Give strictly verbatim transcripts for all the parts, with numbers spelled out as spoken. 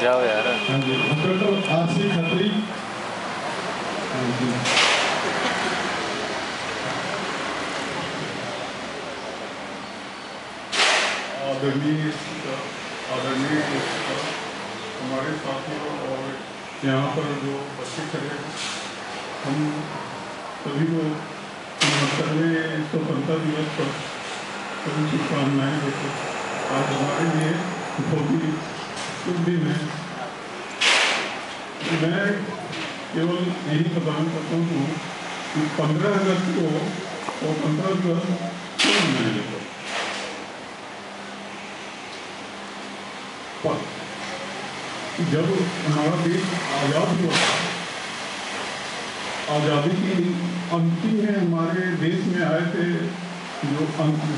जाओ यार। हाँ जी, इंस्पेक्टर आरसी खत्री। हाँ जी। आदरणीय आदरणीय हमारे साथियों और यहाँ पर जो बच्चे खड़े हैं, हम सभी को उनहत्तरवें स्वतंत्रता दिवस पर सभी शुभकामनाएं देते। आज हमारे लिए बहुत ही शुभ दिन है। मैं केवल यही प्रदान करता हूँ कि पंद्रह अगस्त को स्वतंत्रता दिवस क्यों मनाया जाता है। जब हमारा देश आज़ाद हुआ, आज़ादी की अंतिम में हमारे देश में आए थे जो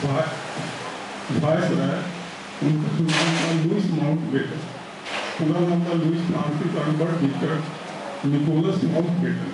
वायसराय, उनका नाम था लुईस माउंटबेटन। पूरा नाम था Louis Francis Albert Richard Nicholas Mountbatten.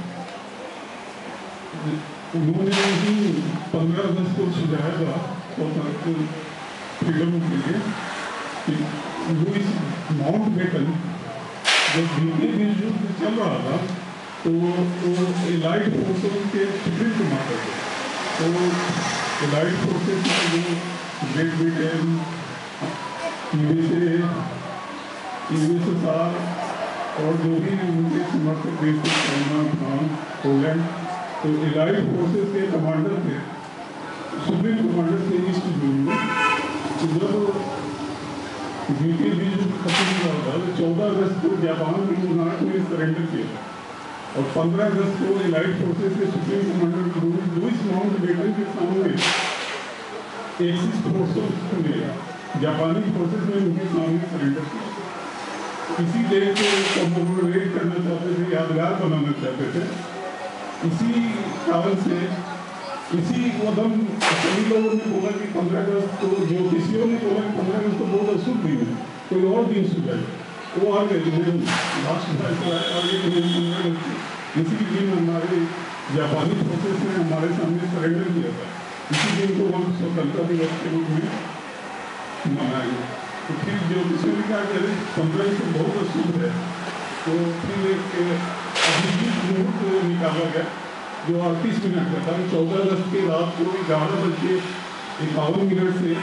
उन्होंने ही पंद्रह अगस्त को सुझाया था स्वतंत्र फ्रीडम के लिए कि लुईस माउंटबेटन जब द्वितीय विश्व युद्ध चल रहा था तो वो एलाइड फोर्सेस के सुप्रीम कमांडर थे। तो एलाइड फोर्सेस में जो ग्रेट ब्रिटेन, यूएसए, यूएसएसआर और जो भी उनके समर्थक देश थे, चाइना, फ्रांस, पोलैंड, तो एलाइड फोर्सेस के कमांडर थे, सुप्रीम कमांडर थे ईस्ट यूरोप में। जब द्वितीय विश्व युद्ध खत्म हुआ था तो चौदह अगस्त को जापान के मुनाक ने सरेंडर किया और पंद्रह अगस्त को एलाइड फोर्सेस के सुप्रीम कमांडर लुईस माउंटबेटन के सामने एक्सिस फोर्सेस ने, जापानी फोर्सेस ने उनके सामने सरेंडर किया। इसी डे को कमेमोरेट करना चाहते थे, यादगार बनाना चाहते थे। इसी कारण से इसी कदम सभी लोगों ने बोला कि पंद्रह अगस्त को, ज्योतिषियों ने बोला कि पंद्रह अगस्त को बहुत अशुभ दिन है, कोई और दिन सुझाए। वो आ गए लास्ट फैसला है और ये इसी दिन हमारे जापानी फोर्सेस ने हमारे सामने सरेंडर किया था। इसी दिन को हम स्वतंत्रता दिवस के रूप में मनाएंगे। तो फिर ज्योतिषियों ने कहा कि पंद्रह अगस्त बहुत अशुभ है, तो फिर एक अभिजीत मुहूर्त निकाला गया जो अड़तीस मिनट का था। चौदह अगस्त के रात को ग्यारह बज के इक्यावन मिनट से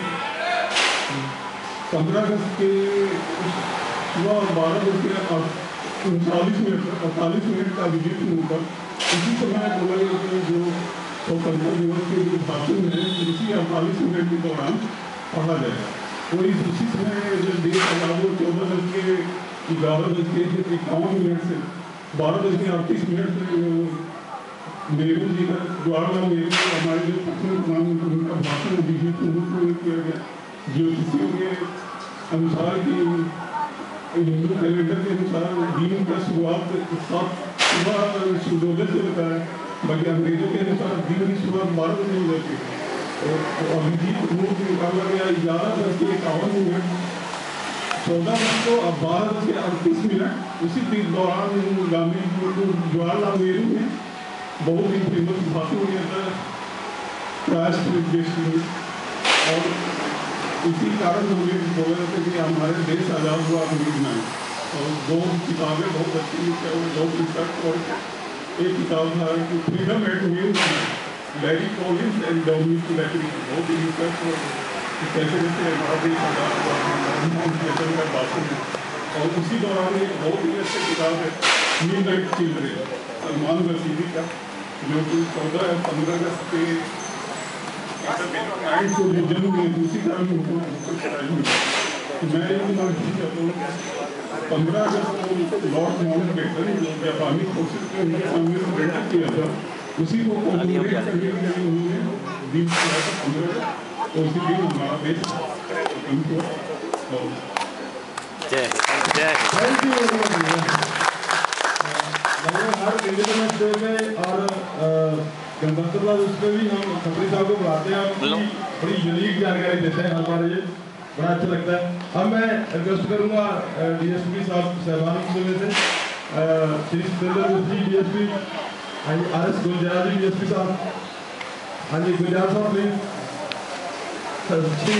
पंद्रह अगस्त के सुबह बारह बज के उनचालीस मिनट तक अड़तालीस मिनट का अभिजीत मुहूर्त था। इसी समय बोला गया कि जो स्वतंत्रता दिवस के जो भाषण है इसी अड़तालीस मिनट के दौरान पढ़ा जाएगा। तो इस उसी समय जब देश आज़ाद हो चौदह बज के ग्यारह बज के इक्यावन मिनट से बारह बज के अड़तीस मिनट से नेहरू जी का, जवाहरलाल नेहरू हमारे जो प्रथम प्रधानमंत्री, उनका भाषण अभिजीत मुहूर्त में किया गया। ज्योतिषियों के अनुसार कि हिंदू कैलेंडर के अनुसार दिन का शुरुआत सात सुबह सूर्योदय से होता है, बाकी अंग्रेजों के अनुसार दिन की शुरुआत बारह बजे हो जाती है। और अभिजीत मुहूर्त निकाला गया ग्यारह बज के इक्यावन मिनट चौदह अगस्त को अब बारह बज के अड़तीस मिनट। उसी दिन दौरान गांधी जवाहरलाल नेहरू ने बहुत ही फेमस भाषण दिया था, और इसी कारण हमें बोला जाता है कि हमारे देश आज़ाद हुआ अंग्रेज में। और दो किताबें बहुत अच्छी लिखी हुई, दो पुस्तक, और एक किताब था कि freedom at new Larry Collins and Dominique Larry, बहुत ही रिसर्च और कैसे कैसे हमारा देश आज़ाद हुआ का भाषण है। और उसी दौरान एक बहुत ही अच्छी किताब है मिडनाइट चिल्ड्रन, सलमान रशीदी का, जो कि चौदह पंद्रह अगस्त के नाइट को जो जन्म हुए उसी कारण मैं ये मानना चाहता हूँ पंद्रह अगस्त को लॉर्ड माउंटबेटन जो जापानी फोर्सेस के उनके सामने सरेंडर किया था, उसी को कमेमोरेट करने के लिए उन्होंने दिन किया था पंद्रह, तो उसी दिन हमारा देश थैंक यू हर इंडिपेंडेंस डे में और गणतंत्र दिवस पे भी हम खत्री साहब को बुलाते हैं, बड़ी यूनिक जानकारी देते हैं, हमारे लिए बड़ा अच्छा लगता है। अब मैं रिक्वेस्ट करूँगा डीएसपी साहब साहबान से Shri Surendra Joshi DSP, R S Gulzar ji DSP साहब, हाँ जी गुलजार साहब प्लीज।